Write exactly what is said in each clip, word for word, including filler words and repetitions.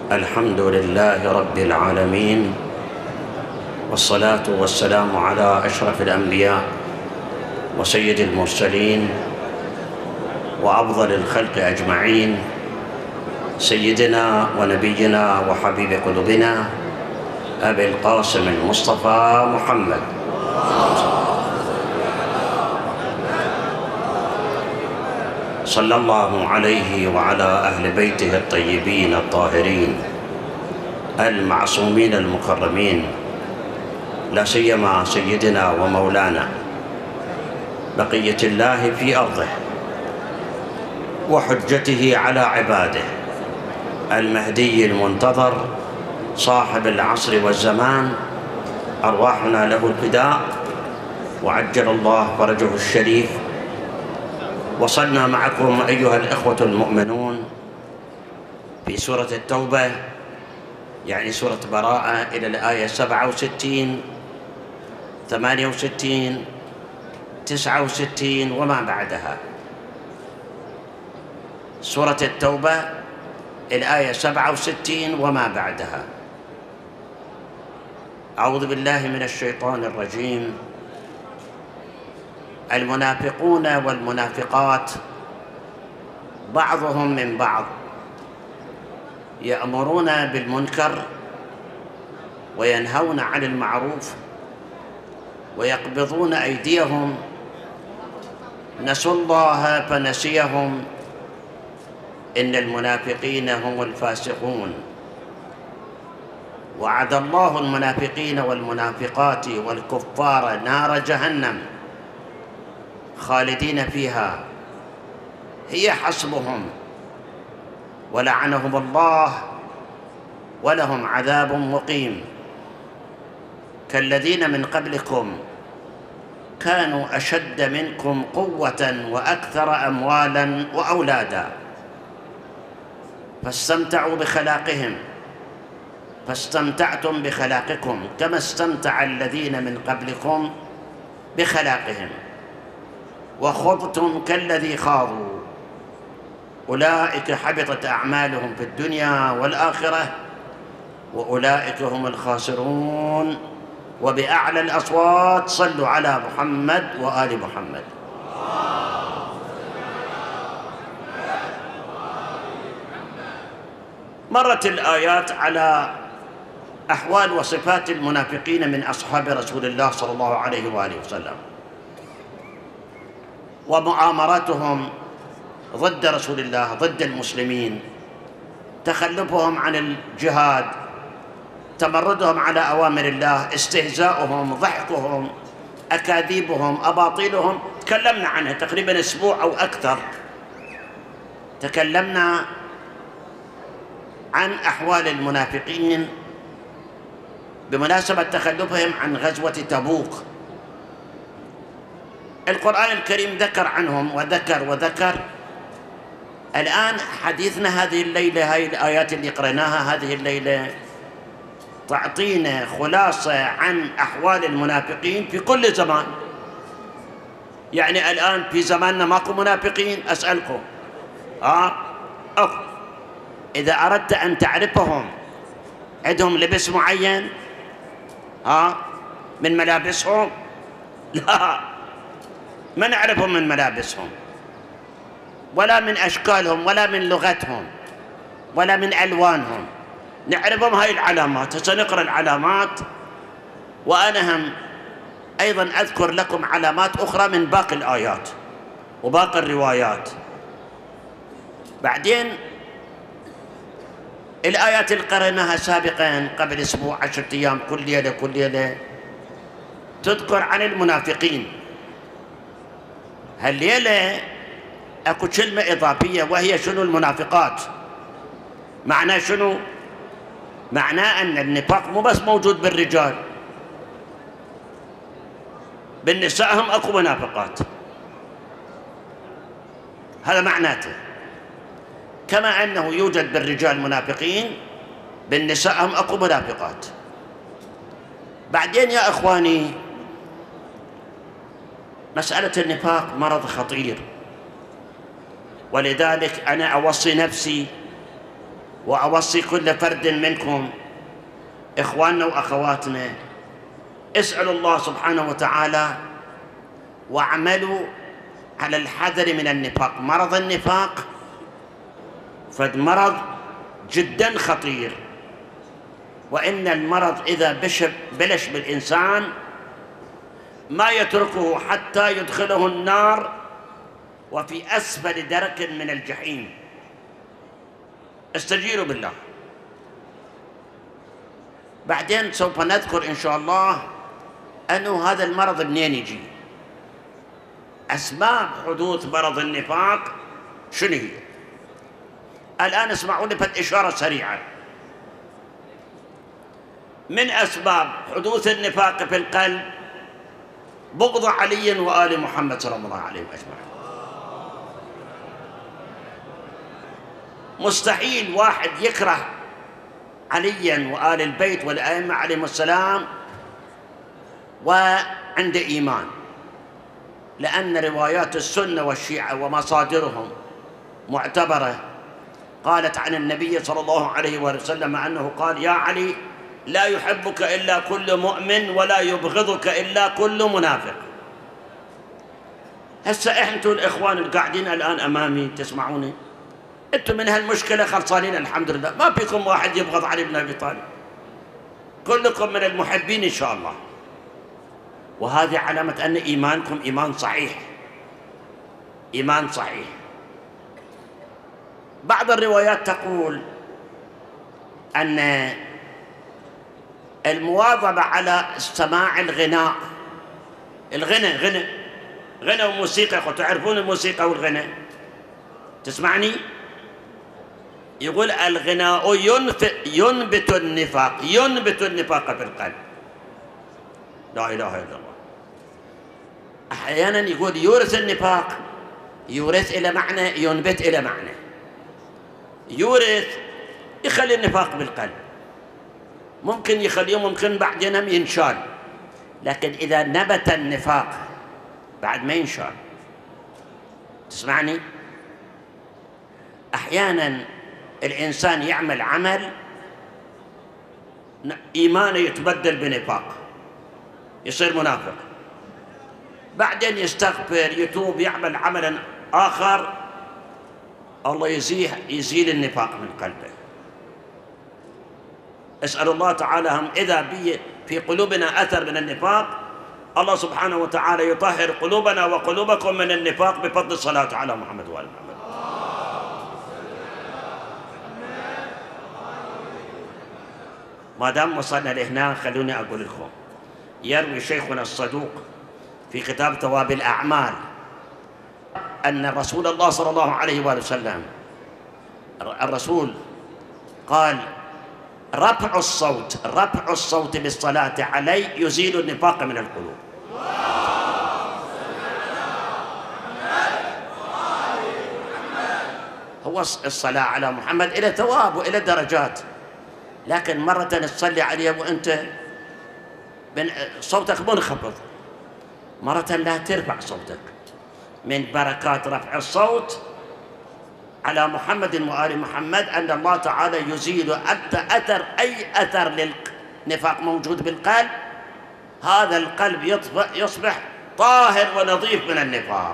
الحمد لله رب العالمين، والصلاة والسلام على أشرف الأنبياء وسيد المرسلين وأفضل الخلق أجمعين، سيدنا ونبينا وحبيب قلوبنا أبي القاسم المصطفى محمد صلى الله عليه وعلى أهل بيته الطيبين الطاهرين المعصومين المكرمين، لا سيما سيدنا ومولانا بقية الله في أرضه وحجته على عباده المهدي المنتظر صاحب العصر والزمان، أرواحنا له الفداء وعجل الله فرجه الشريف. وصلنا معكم أيها الإخوة المؤمنون في سورة التوبة، يعني سورة براءة، إلى الآية سبعة وستين ثمانية وستين تسعة وستين وما بعدها. سورة التوبة الآية سبعة وستين وما بعدها. أعوذ بالله من الشيطان الرجيم. المنافقون والمنافقات بعضهم من بعض يأمرون بالمنكر وينهون عن المعروف ويقبضون أيديهم، نسوا الله فنسيهم، إن المنافقين هم الفاسقون. وعد الله المنافقين والمنافقات والكفار نار جهنم خالدين فيها هي حسبهم، ولعنهم الله ولهم عذاب مقيم. كالذين من قبلكم كانوا أشد منكم قوة وأكثر أموالا وأولادا، فاستمتعوا بخلاقهم فاستمتعتم بخلاقكم كما استمتع الذين من قبلكم بخلاقهم، وخضتم كالذي خاضوا، أولئك حبطت أعمالهم في الدنيا والآخرة وأولئك هم الخاسرون. وبأعلى الأصوات صلوا على محمد وآل محمد. مرت الآيات على أحوال وصفات المنافقين من أصحاب رسول الله صلى الله عليه وآله وسلم، ومؤامراتهم ضد رسول الله، ضد المسلمين، تخلفهم عن الجهاد، تمردهم على أوامر الله، استهزاؤهم، ضحكهم، أكاذيبهم، أباطيلهم. تكلمنا عنها تقريبا أسبوع أو أكثر. تكلمنا عن أحوال المنافقين بمناسبة تخلفهم عن غزوة تبوك. القرآن الكريم ذكر عنهم وذكر وذكر. الآن حديثنا هذه الليلة، هذه الآيات اللي قرأناها هذه الليلة تعطينا خلاصة عن أحوال المنافقين في كل زمان. يعني الآن في زماننا ماكو منافقين؟ أسألكم آه أوه. إذا أردت أن تعرفهم عندهم لبس معين آه من ملابسهم؟ لا، ما نعرفهم من ملابسهم ولا من أشكالهم ولا من لغتهم ولا من ألوانهم، نعرفهم هاي العلامات. سنقرأ العلامات، وأنا هم أيضا أذكر لكم علامات أخرى من باقي الآيات وباقي الروايات. بعدين الآيات اللي قرأناها سابقا قبل أسبوع عشرة أيام كل ليلة كل ليلة تذكر عن المنافقين. هالليلة أكو كلمة إضافية، وهي شنو المنافقات؟ معناه شنو؟ معناه أن النفاق مو بس موجود بالرجال، بالنساء هم أكو منافقات. هذا معناته، كما أنه يوجد بالرجال منافقين، بالنساء هم أكو منافقات. بعدين يا إخواني، مسألة النفاق مرض خطير، ولذلك أنا أوصي نفسي وأوصي كل فرد منكم إخواننا وأخواتنا، اسألوا الله سبحانه وتعالى واعملوا على الحذر من النفاق. مرض النفاق فد مرض جدا خطير، وإن المرض إذا بلش بالإنسان ما يتركه حتى يدخله النار وفي أسفل درك من الجحيم. استجيروا بالله. بعدين سوف نذكر إن شاء الله أنه هذا المرض منين يجي، أسباب حدوث مرض النفاق شنو هي. الآن اسمعوني فد إشارة سريعة. من أسباب حدوث النفاق في القلب بغض علي وآل محمد صلى الله عليه وسلم. مستحيل واحد يكره عليا وآل البيت والأئمة عليهم السلام وعنده إيمان، لأن روايات السنة والشيعة ومصادرهم معتبرة قالت عن النبي صلى الله عليه وسلم أنه قال: يا علي لا يحبك إلا كل مؤمن ولا يبغضك إلا كل منافق. هسه أنتم الإخوان القاعدين الآن أمامي تسمعوني، أنتم من هالمشكلة خلصانين الحمد لله، ما فيكم واحد يبغض علي بن أبي طالب، كلكم من المحبين إن شاء الله. وهذه علامة أن إيمانكم إيمان صحيح، إيمان صحيح. بعض الروايات تقول أن المواظبة على سماع الغناء، الغنى غنى غنى وموسيقى، تعرفون الموسيقى والغنى، تسمعني؟ يقول الغناء ينبت النفاق، ينبت النفاق في القلب. لا إله إلا الله. أحيانا يقول يورث النفاق، يورث إلى معنى، ينبت إلى معنى. يورث يخلي النفاق بالقلب، ممكن يخليه ممكن بعدين ينشال، لكن إذا نبت النفاق بعد ما ينشال. تسمعني؟ أحيانا الإنسان يعمل عمل إيمانه يتبدل بنفاق، يصير منافق، بعدين يستغفر يتوب يعمل عملا آخر، الله يزيح يزيل النفاق من قلبه. أسأل الله تعالى هم إذا بي في قلوبنا أثر من النفاق، الله سبحانه وتعالى يطهر قلوبنا وقلوبكم من النفاق بفضل الصلاة على محمد وآل محمد. ما دام وصلنا لهنا خلوني أقول لكم، يروي شيخنا الصدوق في كتاب ثواب الأعمال أن رسول الله صلى الله عليه وآله وسلم الرسول قال: رفع الصوت رفع الصوت بالصلاة علي يزيل النفاق من القلوب. هو الصلاة على محمد إلى ثواب وإلى درجات، لكن مرة تصلي عليه وأنت صوتك منخفض، مرة لا ترفع صوتك. من بركات رفع الصوت على محمد وآل محمد أن الله تعالى يزيل أثر أي أثر للنفاق موجود بالقلب، هذا القلب يصبح طاهر ونظيف من النفاق.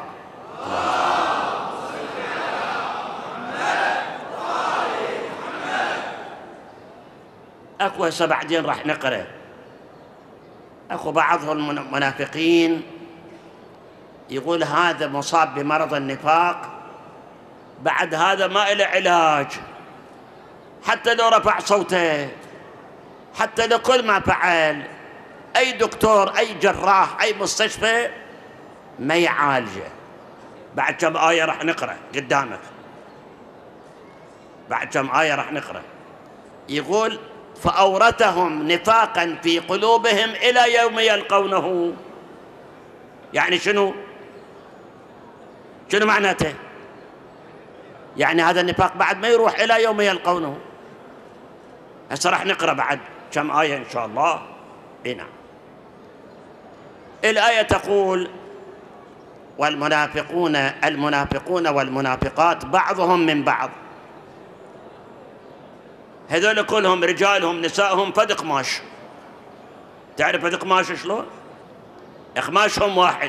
أكو هسه بعدين راح نقرأ، أكو بعضهم المنافقين يقول هذا مصاب بمرض النفاق، بعد هذا ما إله علاج، حتى لو رفع صوته، حتى لو كل ما فعل، أي دكتور أي جراح أي مستشفى ما يعالجه. بعد كم آية راح نقرأ قدامك، بعد كم آية راح نقرأ، يقول فأورثهم نفاقا في قلوبهم إلى يوم يلقونه. يعني شنو؟ شنو معناته؟ يعني هذا النفاق بعد ما يروح إلى يوم يلقونه. هسه راح نقرأ بعد كم آية إن شاء الله. هنا الآية تقول والمنافقون المنافقون والمنافقات بعضهم من بعض هذول كلهم رجالهم نسائهم فد قماش. تعرف فد قماش شلون؟ قماشهم واحد،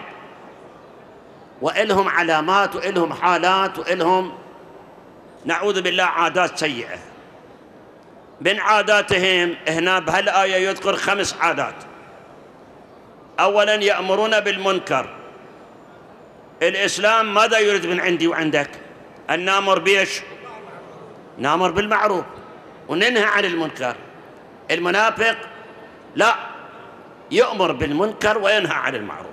وإلهم علامات وإلهم حالات وإلهم نعوذ بالله عادات سيئة. من عاداتهم هنا بهالآية يذكر خمس عادات. أولا يأمرون بالمنكر. الإسلام ماذا يريد من عندي وعندك؟ أن نأمر بيش؟ نأمر بالمعروف وننهى عن المنكر. المنافق لا، يأمر بالمنكر وينهى عن المعروف،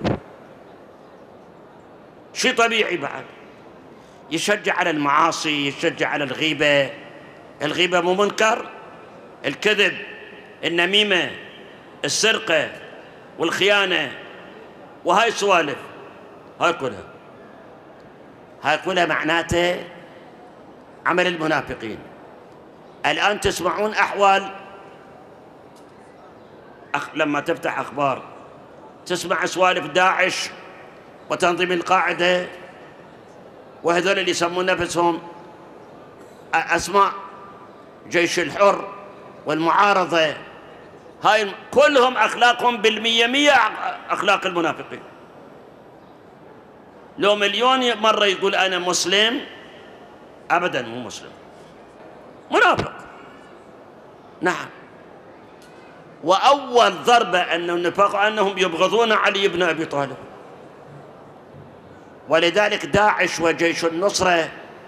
شيء طبيعي. بعد يشجع على المعاصي، يشجع على الغيبة. الغيبة مو منكر؟ الكذب، النميمة، السرقة والخيانة، وهاي سوالف، هاي كلها هاي كلها معناته عمل المنافقين. الآن تسمعون أحوال أخ... لما تفتح أخبار تسمع سوالف داعش وتنظيم القاعدة وهذول اللي يسمون نفسهم أسماء جيش الحر والمعارضة. هاي كلهم أخلاقهم بالمية مية أخلاق المنافقين. لو مليون مرة يقول أنا مسلم، أبداً مو مسلم، منافق. نعم. وأول ضربة أن النفاق أنهم يبغضون علي بن أبي طالب. ولذلك داعش وجيش النصرة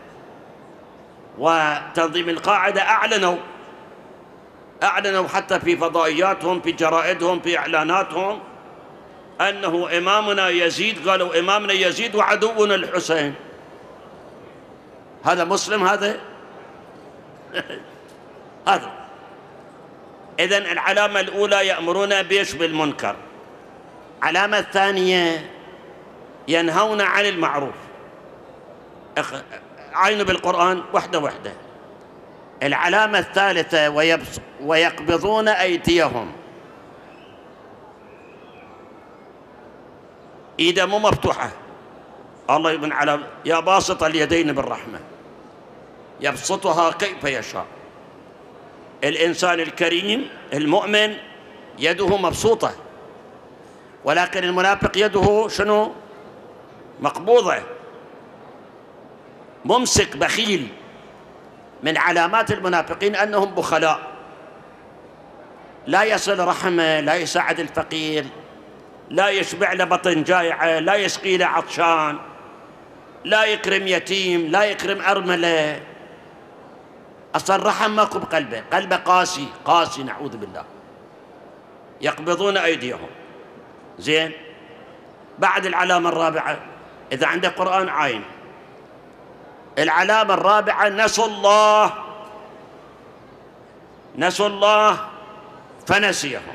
وتنظيم القاعدة أعلنوا أعلنوا حتى في فضائياتهم، في جرائدهم، في إعلاناتهم، أنه إمامنا يزيد، قالوا إمامنا يزيد وعدونا الحسين. هذا مسلم هذا؟ هذا. إذن العلامة الأولى يأمرون بيش؟ بالمنكر. علامة الثانية ينهون عن المعروف. عينوا بالقرآن وحدة وحدة. العلامة الثالثة ويبص ويقبضون أيديهم. إيده مو مفتوحة، الله يبن على يا باسط اليدين بالرحمة، يبسطها كيف يشاء. الإنسان الكريم المؤمن يده مبسوطة، ولكن المنافق يده شنو؟ مقبوضة، ممسك، بخيل. من علامات المنافقين أنهم بخلاء، لا يصل رحمه، لا يساعد الفقير، لا يشبع له بطن جائعة، لا يسقي له عطشان، لا يكرم يتيم، لا يكرم أرملة. أصلا رحم ماكو بقلبه، قلبه قاسي قاسي نعوذ بالله. يقبضون أيديهم. زين. بعد العلامة الرابعة، إذا عندك قرآن عاين، العلامة الرابعة نسوا الله. نسوا الله فنسيهم.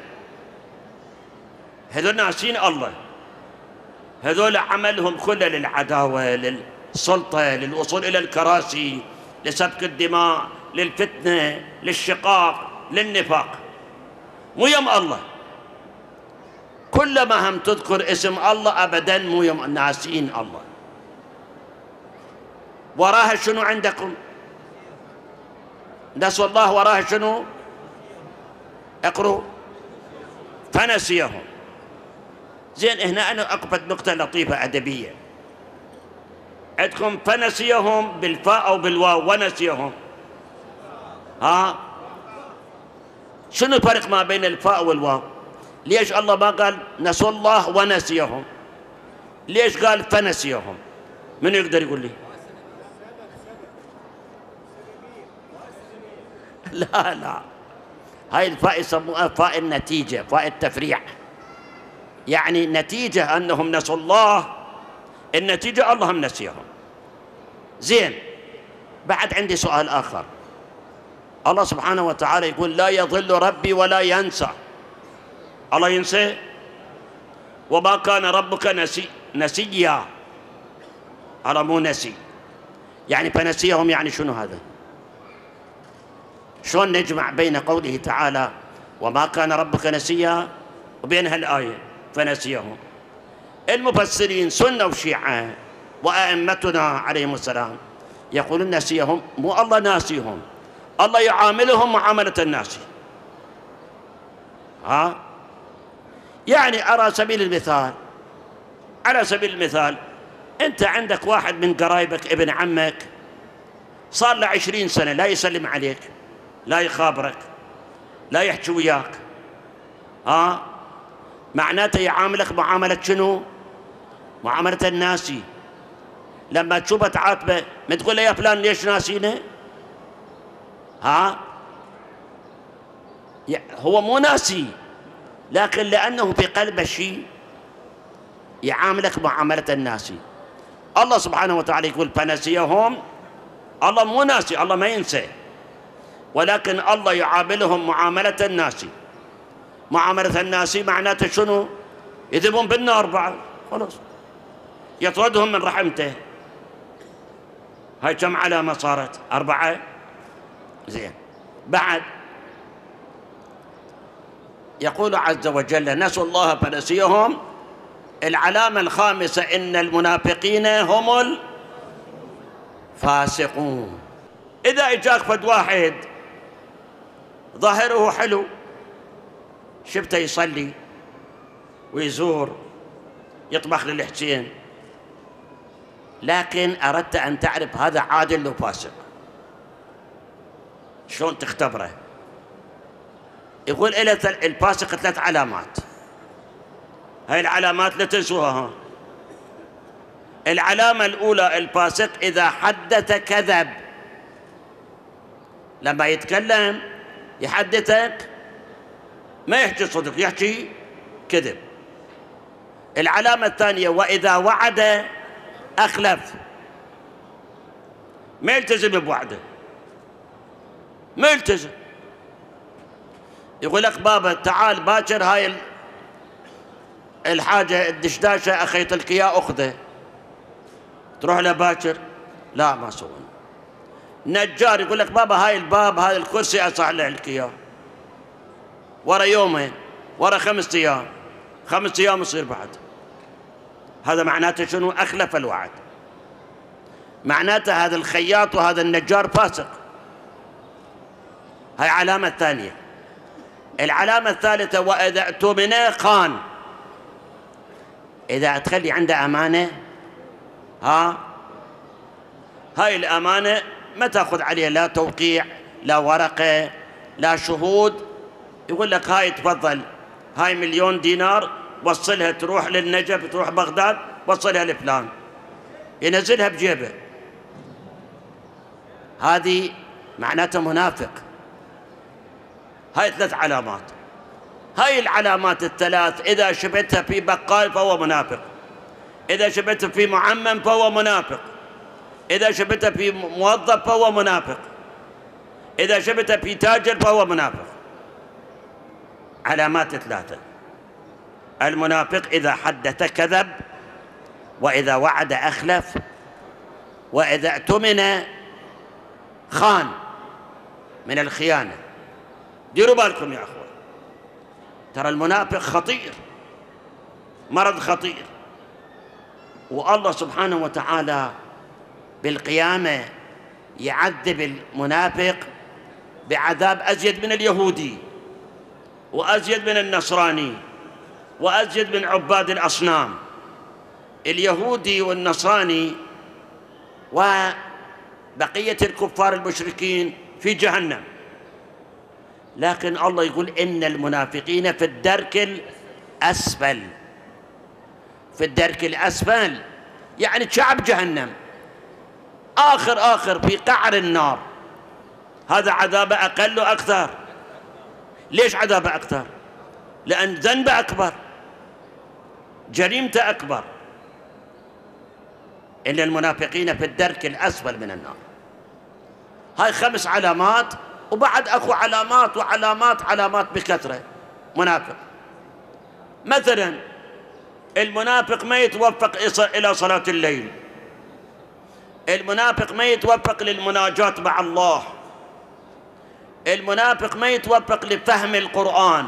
هذول ناسين الله، هذول عملهم كله للعداوة، للسلطة، للوصول إلى الكراسي، لسفك الدماء، للفتنة، للشقاق، للنفاق. مو يم الله. كلما هم تذكر اسم الله أبداً مو يم ناسين الله. وراها شنو عندكم؟ نسوا الله وراها شنو؟ اقروا. فنسيهم. زين. هنا أنا أقبض نقطة لطيفة أدبية. عندكم فنسيهم بالفاء أو بالواو، ونسيهم. ها؟ شنو الفرق ما بين الفاء والواو؟ ليش الله ما قال نسوا الله ونسيهم؟ ليش قال فنسيهم؟ من يقدر يقول لي؟ لا لا، هاي الفاء يسموها فاء النتيجة، فاء التفريع. يعني نتيجة أنهم نسوا الله، النتيجة اللهم نسيهم. زين. بعد عندي سؤال آخر. الله سبحانه وتعالى يقول لا يضل ربي ولا ينسى. الله ينسى؟ وما كان ربك نسي نسيا. الله مو نسي. يعني فنسيهم يعني شنو هذا؟ شلون نجمع بين قوله تعالى وما كان ربك نسيا وبين هالآية فنسيهم؟ المفسرين سنة وشيعة وأئمتنا عليهم السلام يقولون نسيهم، مو الله ناسيهم، الله يعاملهم معاملة الناس. ها يعني على سبيل المثال على سبيل المثال أنت عندك واحد من قرايبك ابن عمك صار له عشرين سنة لا يسلم عليك، لا يخابرك، لا يحكي وياك، ها معناته يعاملك معاملة شنو؟ معاملة الناسي. لما تشوفه تعاتبه ما تقول له يا فلان ليش ناسينه؟ ها هو مو ناسي، لكن لأنه في قلبه شيء يعاملك معاملة الناسي. الله سبحانه وتعالى يقول فنسيهم. الله مو ناسي، الله ما ينسى، ولكن الله يعاملهم معاملة الناسي. معاملة الناسي معناته شنو؟ يذبون بالنار بعد، خلاص يطردهم من رحمته. هاي كم علامة صارت؟ أربعة. زين، بعد يقول عز وجل نسوا الله فنسيهم. العلامة الخامسة إن المنافقين هم الفاسقون. إذا إجاك فد واحد ظاهره حلو، شفته يصلي ويزور، يطبخ للحسين، لكن أردت أن تعرف هذا عادل لو فاسق، شلون تختبره؟ يقول إلى الفاسق ثلاث علامات، هاي العلامات لا تنسوها. العلامة الأولى الفاسق إذا حدث كذب، لما يتكلم يحدثك ما يحكي صدق، يحكي كذب. العلامة الثانية وإذا وعد أخلف، ما يلتزم بوعده، ما يلتزم. يقول لك بابا تعال باكر هاي الحاجة الدشداشة أخيت لك إياه أخذه، تروح له باكر لا ما سوى. نجار يقول لك بابا هاي الباب هاي الكرسي أصلح لك إياه، ورا يومين ورا خمس أيام خمس أيام يصير بعد. هذا معناته شنو؟ أخلف الوعد. معناته هذا الخياط وهذا النجار فاسق. هاي علامة ثانية. العلامة الثالثة وإذا اؤتمن خان، إذا تخلي عنده أمانة، ها هاي الأمانة ما تأخذ عليها لا توقيع لا ورقة لا شهود. يقول لك هاي تفضل هاي مليون دينار وصلها، تروح للنجف تروح بغداد وصلها لفلان، ينزلها بجيبه. هذه معناته منافق. هاي ثلاث علامات. هاي العلامات الثلاث إذا شبتها في بقال فهو منافق، إذا شبتها في معمم فهو منافق، إذا شبتها في موظف فهو منافق، إذا شبتها في تاجر فهو منافق. علامات ثلاثة. المنافق إذا حدث كذب، وإذا وعد أخلف، وإذا اؤتمن خان، من الخيانة. ديروا بالكم يا أخوة، ترى المنافق خطير، مرض خطير. والله سبحانه وتعالى بالقيامة يعذب المنافق بعذاب أزيد من اليهودي وأزيد من النصراني وأزيد من عباد الأصنام. اليهودي والنصراني وبقية الكفار المشركين في جهنم، لكن الله يقول إن المنافقين في الدرك الأسفل. في الدرك الأسفل يعني شعب جهنم، آخر آخر في قعر النار. هذا عذابه أقل وأكثر. ليش عذابه أكثر؟ لأن ذنبه أكبر، جريمته أكبر. إن المنافقين في الدرك الأسفل من النار. هاي خمس علامات، وبعد أكو علامات وعلامات علامات بكثرة. منافق مثلا المنافق ما يتوفق إلى صلاة الليل، المنافق ما يتوفق للمناجاة مع الله، المنافق ما يتوفق لفهم القرآن،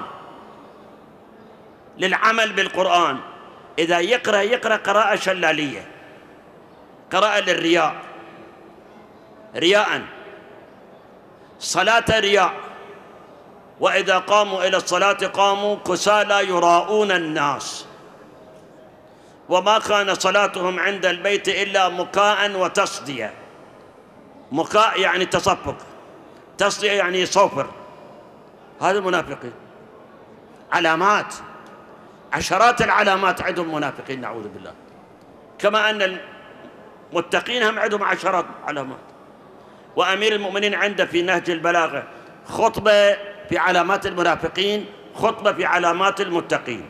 للعمل بالقرآن. إذا يقرأ يقرأ قراءة شلالية، قراءة للرياء، رياء. صلاة رياء، وإذا قاموا إلى الصلاة قاموا كسالى يراءون الناس، وما كان صلاتهم عند البيت إلا مكاء وتصدية. مكاء يعني تصفق، تصدية يعني صوفر. هذا المنافقين، علامات، عشرات العلامات عندهم منافقين نعوذ بالله، كما أن المتقين هم عندهم عشرات علامات. وأمير المؤمنين عنده في نهج البلاغة خطبة في علامات المنافقين، خطبة في علامات المتقين،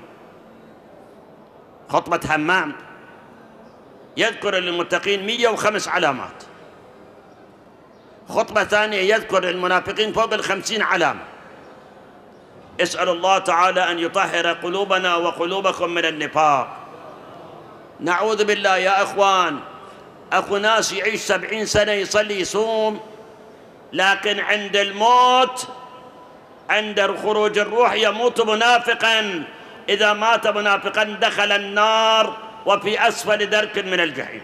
خطبة همام يذكر للمتقين مئة وخمس علامات، خطبة ثانية يذكر للمنافقين فوق الخمسين علامة. اسأل الله تعالى أن يطهر قلوبنا وقلوبكم من النفاق. نعوذ بالله يا أخوان. أخو ناس يعيش سبعين سنة يصلي يصوم، لكن عند الموت، عند خروج الروح يموت منافقا. إذا مات منافقا دخل النار وفي أسفل درك من الجحيم.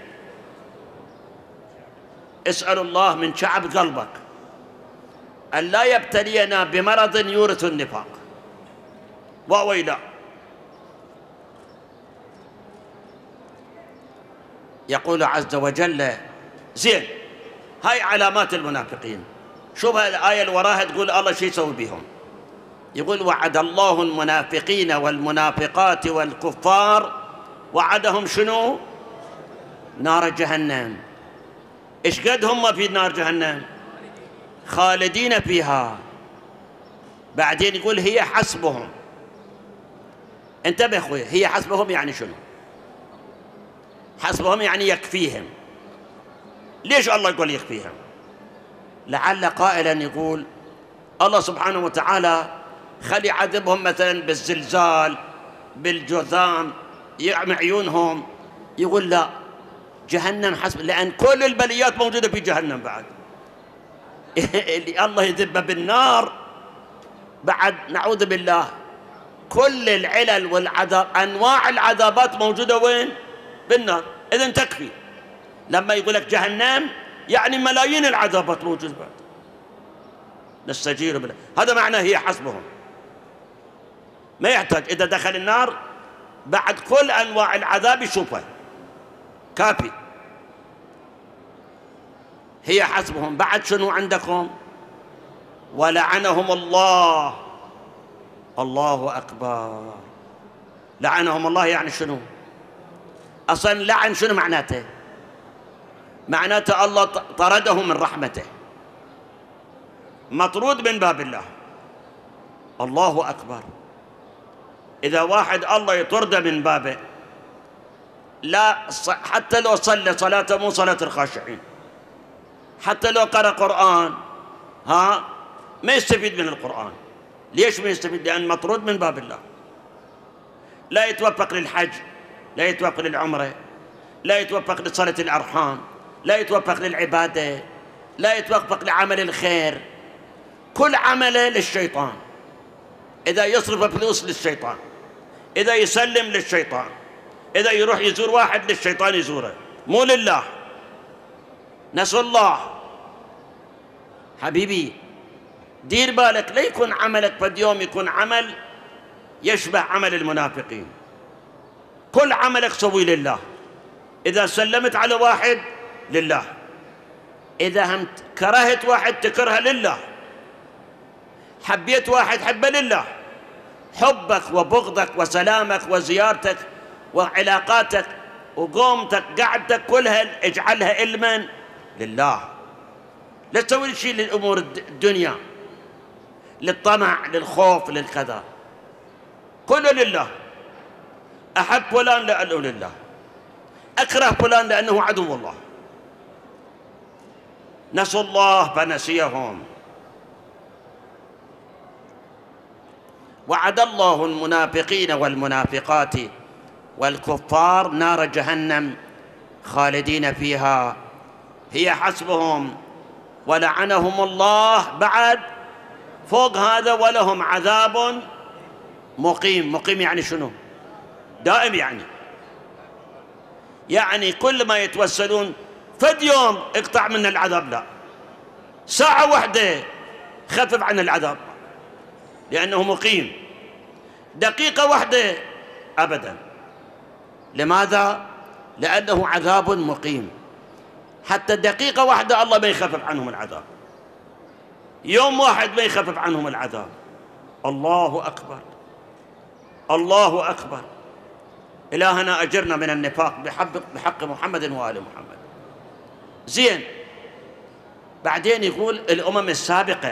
اسأل الله من شعب قلبك أن لا يبتلينا بمرض يورث النفاق، وويلا. يقول عز وجل زين، هاي علامات المنافقين. شوف الآية اللي وراها تقول الله شو يسوي بهم. يقول وعد الله المنافقين والمنافقات والكفار، وعدهم شنو؟ نار جهنم. إيش قد هم في نار جهنم؟ خالدين فيها. بعدين يقول هي حسبهم. انتبه أخوي، هي حسبهم يعني شنو؟ حسبهم يعني يكفيهم. ليش الله يقول يكفيهم؟ لعل قائلا يقول الله سبحانه وتعالى خلي يعذبهم مثلا بالزلزال، بالجذام، يعمي عيونهم. يقول لا، جهنم حسب، لأن كل البليات موجودة في جهنم بعد. اللي الله يذبه بالنار بعد نعوذ بالله. كل العلل والعذاب، أنواع العذابات موجودة وين؟ بالنار. إذن تكفي. لما يقول لك جهنم يعني ملايين العذابات موجودة بعد. نستجير بالله. هذا معناه هي حسبهم. ما يحتاج إذا دخل النار بعد كل أنواع العذاب يشوفها، كافي. هي حسبهم. بعد شنو عندكم؟ ولعنهم الله. الله أكبر. لعنهم الله يعني شنو؟ أصلا لعن شنو معناته؟ معناته الله طرده من رحمته، مطرود من باب الله. الله أكبر. إذا واحد الله يطرده من بابه، لا حتى لو صلى صلاته مو صلاة الخاشعين، حتى لو قرأ قرآن ها ما يستفيد من القرآن. ليش ما يستفيد؟ لأن مطرود من باب الله. لا يتوفق للحج، لا يتوفق للعمرة، لا يتوفق لصلة الأرحام، لا يتوفق للعبادة، لا يتوفق لعمل الخير. كل عمله للشيطان. إذا يصرف فلوس للشيطان، إذا يسلم للشيطان، إذا يروح يزور واحد للشيطان يزوره، مو لله. نسأل الله. حبيبي دير بالك، لا يكون عملك فد يوم يكون عمل يشبه عمل المنافقين. كل عملك سوي لله. إذا سلمت على واحد لله، إذا هم كرهت واحد تكرهه لله، حبيت واحد حبه لله. حبك وبغضك وسلامك وزيارتك وعلاقاتك وقومتك قعدتك كلها اجعلها علما لله. لا تسوي شيء للأمور الدنيا، للطمع، للخوف، للكذا. كله لله. أحب فلان لأنه لله، أكره فلان لأنه عدو الله. نسوا الله فنسيهم. وعد الله المنافقين والمنافقات والكفار نار جهنم خالدين فيها هي حسبهم، ولعنهم الله بعد فوق هذا، ولهم عذاب مقيم. مقيم يعني شنو؟ دائم. يعني يعني كل ما يتوسلون فد يوم اقطع منا العذاب، لا، ساعة واحدة خفف عن العذاب لأنه مقيم. دقيقة واحدة أبدا. لماذا؟ لأنه عذاب مقيم. حتى دقيقة واحدة الله ما يخفف عنهم العذاب، يوم واحد ما يخفف عنهم العذاب. الله أكبر، الله أكبر. إلهنا أجرنا من النفاق بحق محمد وآل محمد. زين، بعدين يقول الأمم السابقة،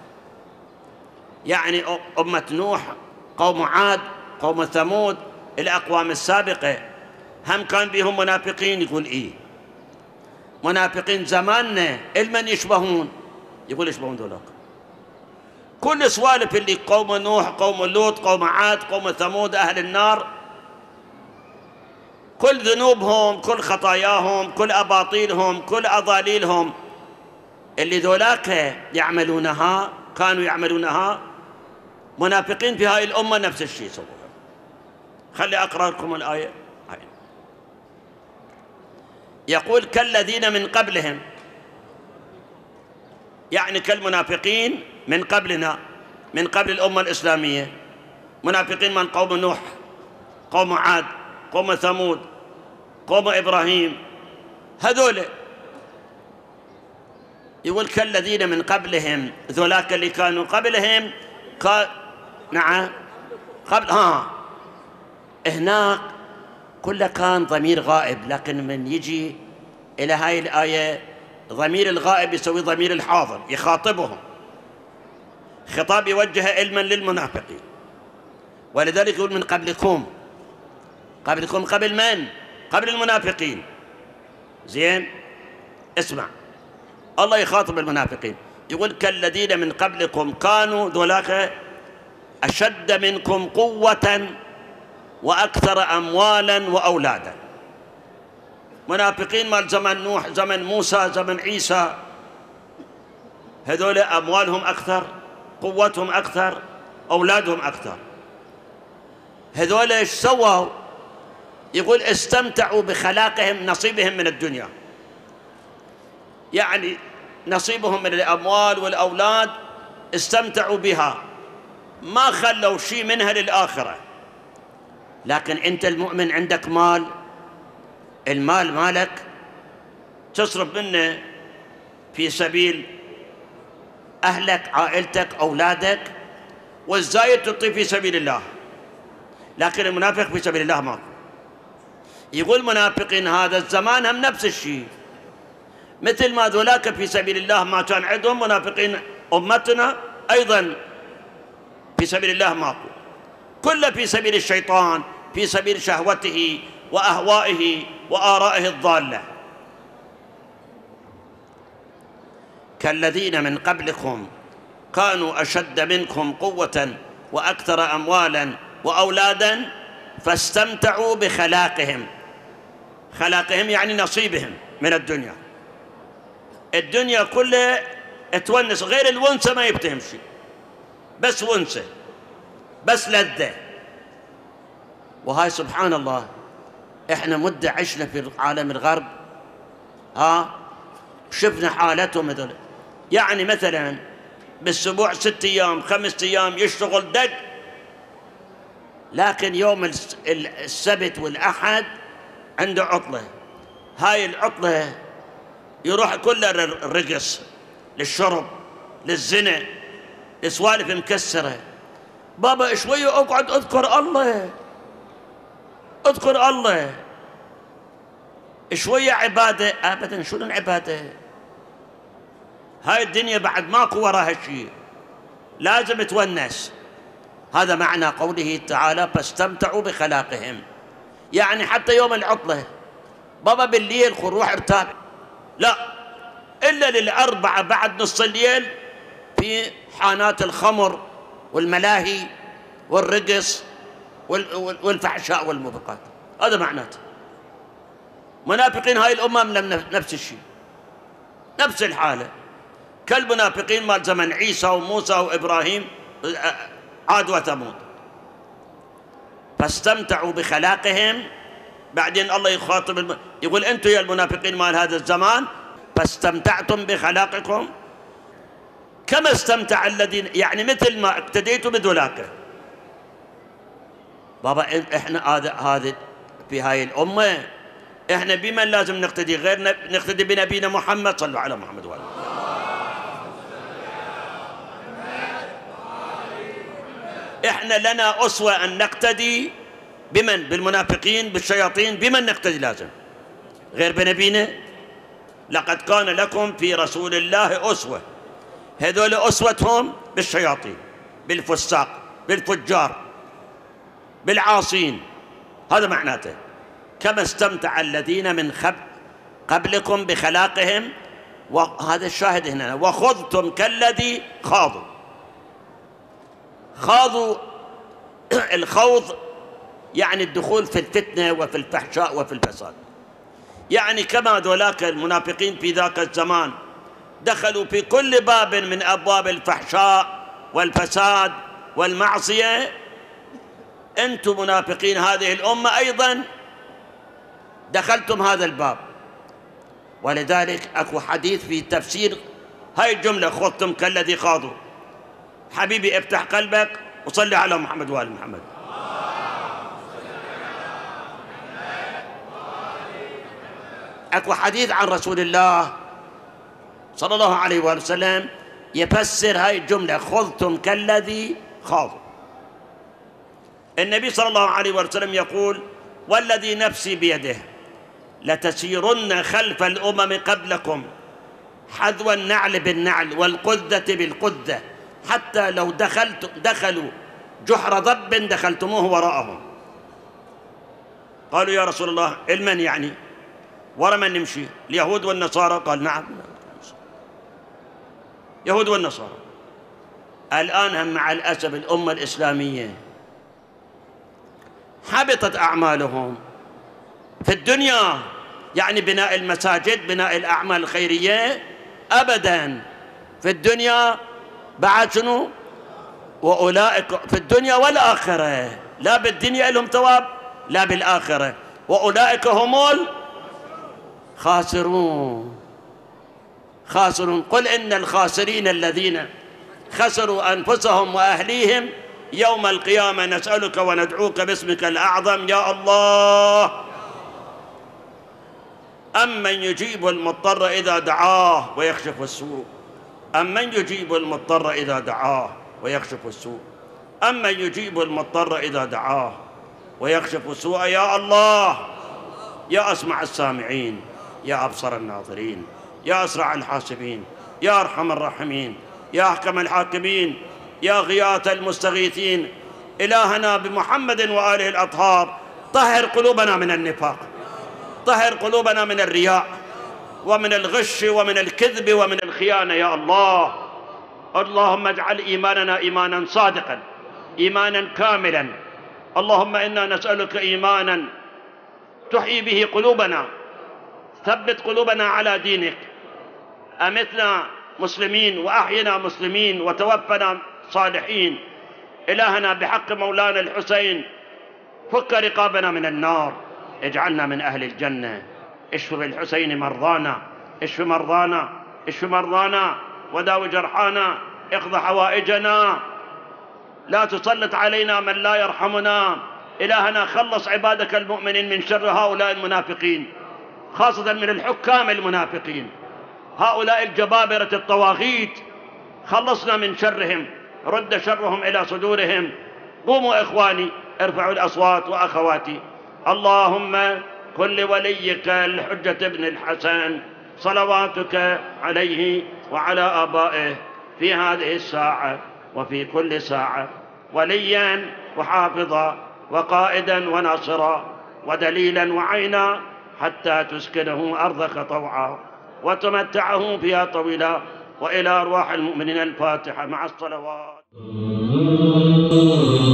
يعني أمة نوح، قوم عاد، قوم ثمود، الأقوام السابقة هم كان بهم منافقين. يقول إيه؟ منافقين زماننا المن يشبهون؟ يقول يشبهون ذولاك. كل سوالف اللي قوم نوح، قوم لوط، قوم عاد، قوم ثمود، أهل النار، كل ذنوبهم، كل خطاياهم، كل أباطيلهم، كل أضاليلهم اللي ذولاك يعملونها، كانوا يعملونها منافقين في هاي الأمة نفس الشيء سووها. خلي أقرأ لكم الآية. يقول كالذين من قبلهم، يعني كالمنافقين من قبلنا، من قبل الأمة الإسلامية. منافقين من قوم نوح، قوم عاد، قوم ثمود، قوم إبراهيم، هذول. يقول كالذين من قبلهم، ذولاك اللي كانوا قبلهم كا... نعم قبل ها هناك كله كان ضمير غائب، لكن من يجي إلى هاي الآية ضمير الغائب يسوي ضمير الحاضر، يخاطبهم خطاب يوجه علما للمنافقين. ولذلك يقول من قبلكم. قبلكم قبل من؟ قبل المنافقين. زين، اسمع، الله يخاطب المنافقين يقول كالذين من قبلكم كانوا ذولاك أشد منكم قوة وأكثر أموالا وأولادا. منافقين مال زمن نوح، زمن موسى، زمن عيسى، هذول أموالهم أكثر، قوتهم أكثر، أولادهم أكثر. هذول إيش سووا؟ يقول استمتعوا بخلاقهم، نصيبهم من الدنيا، يعني نصيبهم من الأموال والأولاد استمتعوا بها، ما خلوا شيء منها للآخرة. لكن أنت المؤمن عندك مال، المال مالك تصرف منه في سبيل أهلك، عائلتك، أولادك، والزايد تعطيه في سبيل الله. لكن المنافق في سبيل الله ما. يقول منافقين هذا الزمان هم نفس الشيء، مثل ما ذولاك في سبيل الله ما كان عندهم، منافقين أمتنا أيضا في سبيل الله ماكو، كله في سبيل الشيطان، في سبيل شهوته وأهوائه وآرائه الضالة. كالذين من قبلكم كانوا أشد منكم قوة وأكثر أموالا وأولادا فاستمتعوا بخلاقهم. خلاقهم يعني نصيبهم من الدنيا. الدنيا كلها تونس، غير الونسة ما يبتهم شيء، بس ونسة، بس لذة. وهاي سبحان الله احنا مدة عشنا في عالم الغرب، ها شفنا حالتهم هذول. يعني مثلا بالاسبوع ست ايام خمس ايام يشتغل دق، لكن يوم السبت والاحد عنده عطلة. هاي العطلة يروح كله الرقص، للشرب، للزنا، لسوالف مكسرة. بابا شوية اقعد اذكر الله، اذكر الله، شوية عبادة. ابدا، شنو العبادة؟ هاي الدنيا بعد ماكو وراها شيء، لازم تونس. هذا معنى قوله تعالى فاستمتعوا بخلاقهم. يعني حتى يوم العطلة بابا بالليل خل روح ارتاح، لا، إلا للأربعة بعد نص الليل في حانات الخمر والملاهي والرقص والفحشاء والموبقات. هذا معناته. منافقين هاي الأمة نفس الشيء، نفس الحالة، كالمنافقين مال زمن عيسى وموسى وإبراهيم، عاد وثمود. فاستمتعوا بخلاقهم. بعدين الله يخاطب الم... يقول أنتم يا المنافقين مال هذا الزمان فاستمتعتم بخلاقكم. كما استمتع الذين، يعني مثل ما اقتديتوا بذولاك. بابا احنا هذا هذا في هاي الامه احنا بمن لازم نقتدي؟ غير نقتدي بنبينا محمد. صلوا على محمد وآله. احنا لنا اسوه ان نقتدي بمن؟ بالمنافقين، بالشياطين. بمن نقتدي لازم؟ غير بنبينا؟ لقد كان لكم في رسول الله اسوه. هذول اسوتهم بالشياطين، بالفساق، بالفجار، بالعاصين. هذا معناته كما استمتع الذين من قبلكم بخلاقهم، وهذا الشاهد هنا، وخذتم كالذي خاضوا. خاضوا الخوض يعني الدخول في الفتنة وفي الفحشاء وفي الفساد. يعني كما ذولاك المنافقين في ذاك الزمان دخلوا في كل باب من أبواب الفحشاء والفساد والمعصية، أنتم منافقين هذه الأمة أيضا دخلتم هذا الباب. ولذلك أكو حديث في تفسير هاي الجملة، خذتم كالذي خاضوا. حبيبي افتح قلبك وصلي على محمد وآل محمد. أكو حديث عن رسول الله صلى الله عليه وآله وسلم يفسر هاي الجملة، خذتم كالذي خاضوا. النبي صلى الله عليه وآله وسلم يقول: والذي نفسي بيده لتسيرن خلف الأمم قبلكم حذو النعل بالنعل والقذة بالقذة، حتى لو دخلت دخلوا جحر ضب دخلتموه وراءهم. قالوا: يا رسول الله المن يعني ورا من نمشي؟ اليهود والنصارى؟ قال: نعم، يهود والنصارى. الآن هم مع الأسف الأمة الإسلامية حبطت أعمالهم في الدنيا، يعني بناء المساجد، بناء الأعمال الخيرية، أبداً في الدنيا. بعد شنو؟ وأولئك في الدنيا والآخرة، لا بالدنيا لهم ثواب لا بالآخرة، وأولئك هم الخاسرون. خاسرون. قل إن الخاسرين الذين خسروا أنفسهم وأهليهم يوم القيامة نسألك وندعوك باسمك الأعظم يا الله. أمن يجيب المضطر إذا دعاه ويكشف السوء، أمن يجيب المضطر إذا دعاه ويكشف السوء، أمن يجيب المضطر إذا دعاه ويكشف السوء يا الله. يا أسمع السامعين، يا أبصر الناظرين، يا أسرع الحاسبين، يا أرحم الراحمين، يا أحكم الحاكمين، يا غياث المستغيثين. إلهنا بمحمد وآله الأطهار طهر قلوبنا من النفاق، طهر قلوبنا من الرياء ومن الغش ومن الكذب ومن الخيانة يا الله. اللهم اجعل إيماننا إيمانا صادقا، إيمانا كاملا. اللهم إنا نسألك إيمانا تحيي به قلوبنا، ثبت قلوبنا على دينك، أمتنا مسلمين وأحينا مسلمين وتوفنا صالحين. إلهنا بحق مولانا الحسين فك رقابنا من النار، اجعلنا من أهل الجنة. اشف بالحسين مرضانا، اشف مرضانا، اشف مرضانا وداو جرحانا، اقض حوائجنا، لا تسلط علينا من لا يرحمنا. إلهنا خلص عبادك المؤمنين من شر هؤلاء المنافقين، خاصة من الحكام المنافقين، هؤلاء الجبابرة الطواغيت، خلصنا من شرهم، رد شرهم إلى صدورهم. قوموا إخواني، ارفعوا الأصوات وأخواتي. اللهم كن لوليك الحجة ابن الحسن صلواتك عليه وعلى آبائه في هذه الساعة وفي كل ساعة وليا وحافظا وقائدا وناصرا ودليلا وعينا، حتى تسكنه أرضك طوعا وتمتعه فيها طويلا. وإلى أرواح المؤمنين الفاتحة مع الصلوات.